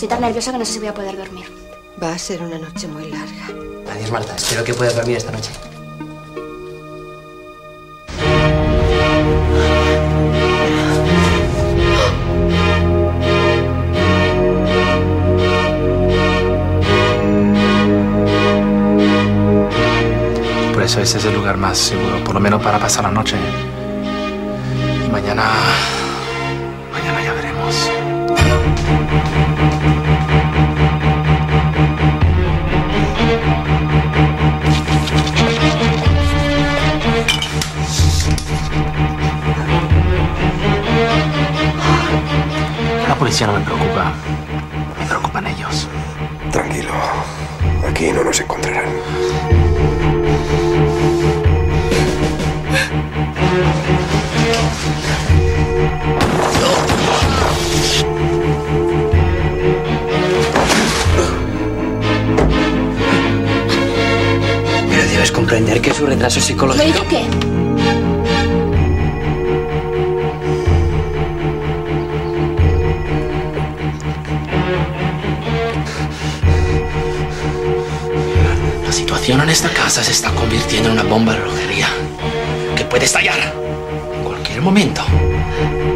Estoy tan nerviosa que no sé si voy a poder dormir. Va a ser una noche muy larga. Adiós, Marta. Espero que puedas dormir esta noche. Por eso ese es el lugar más seguro, por lo menos para pasar la noche. Y mañana ya veremos. La policía no me preocupa. Me preocupan ellos. Tranquilo. Aquí no nos encontrarán. Pero debes comprender que su retraso psicológico... ¿Me dice qué? La situación en esta casa se está convirtiendo en una bomba de relojería que puede estallar en cualquier momento.